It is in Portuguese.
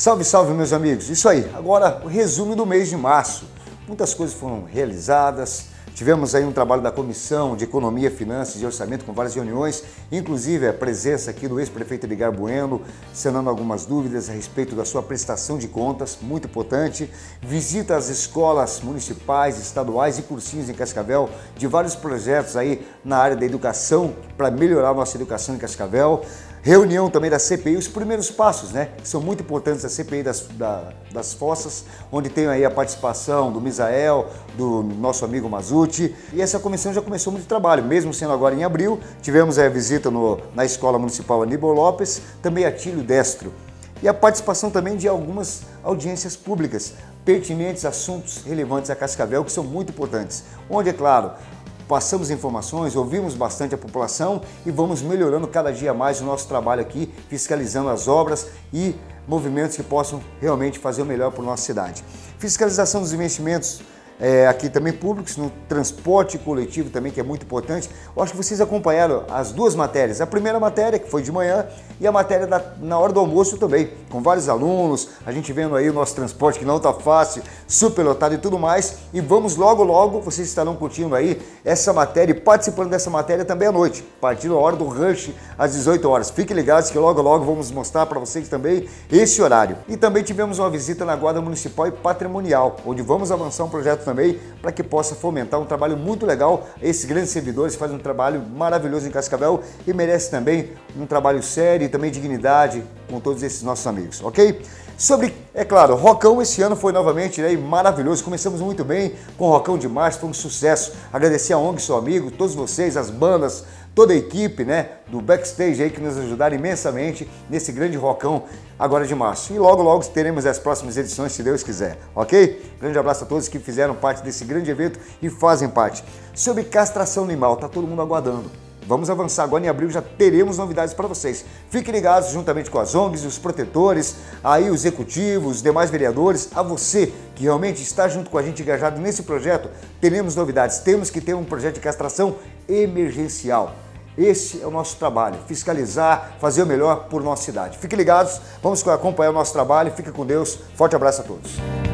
Salve, salve, meus amigos! Isso aí, agora o resumo do mês de março. Muitas coisas foram realizadas, tivemos aí um trabalho da Comissão de Economia, Finanças e Orçamento com várias reuniões, inclusive a presença aqui do ex-prefeito Edgar Bueno, sanando algumas dúvidas a respeito da sua prestação de contas, muito importante. Visita às escolas municipais, estaduais e cursinhos em Cascavel, de vários projetos aí na área da educação, para melhorar a nossa educação em Cascavel. Reunião também da CPI, os primeiros passos, né? Que são muito importantes da CPI das fossas, onde tem aí a participação do Misael, do nosso amigo Mazzucchi. E essa comissão já começou muito trabalho, mesmo sendo agora em abril. Tivemos a visita na Escola Municipal Aníbal Lopes, também Atílio Destro. E a participação também de algumas audiências públicas, pertinentes a assuntos relevantes a Cascavel, que são muito importantes. Onde, é claro, passamos informações, ouvimos bastante a população e vamos melhorando cada dia mais o nosso trabalho aqui, fiscalizando as obras e movimentos que possam realmente fazer o melhor para a nossa cidade. Fiscalização dos investimentos aqui também públicos, no transporte coletivo também, que é muito importante. Eu acho que vocês acompanharam as duas matérias. A primeira matéria, que foi de manhã, e a matéria na hora do almoço também, com vários alunos, a gente vendo aí o nosso transporte que não está fácil, super lotado e tudo mais. E vamos logo, logo, vocês estarão curtindo aí essa matéria e participando dessa matéria também à noite, a partir da hora do rush, às 18 horas. Fiquem ligados que logo, logo vamos mostrar para vocês também esse horário. E também tivemos uma visita na Guarda Municipal e Patrimonial, onde vamos avançar um projeto também para que possa fomentar um trabalho muito legal. Esses grandes servidores fazem um trabalho maravilhoso em Cascavel e merece também um trabalho sério e também dignidade com todos esses nossos amigos, ok? Sobre, é claro, Rocão esse ano foi novamente maravilhoso, começamos muito bem com o Rocão de março, foi um sucesso. Agradecer a ONG Seu Amigo, todos vocês, as bandas, toda a equipe, né, do backstage aí que nos ajudaram imensamente nesse grande Rocão agora de março. E logo, logo teremos as próximas edições, se Deus quiser, ok? Grande abraço a todos que fizeram parte desse grande evento e fazem parte. Sobre castração animal, tá todo mundo aguardando. Vamos avançar agora em abril, já teremos novidades para vocês. Fiquem ligados juntamente com as ONGs, os protetores, aí os executivos, os demais vereadores, a você que realmente está junto com a gente engajado nesse projeto, teremos novidades. Temos que ter um projeto de castração emergencial. Esse é o nosso trabalho, fiscalizar, fazer o melhor por nossa cidade. Fiquem ligados, vamos acompanhar o nosso trabalho. Fica com Deus, forte abraço a todos.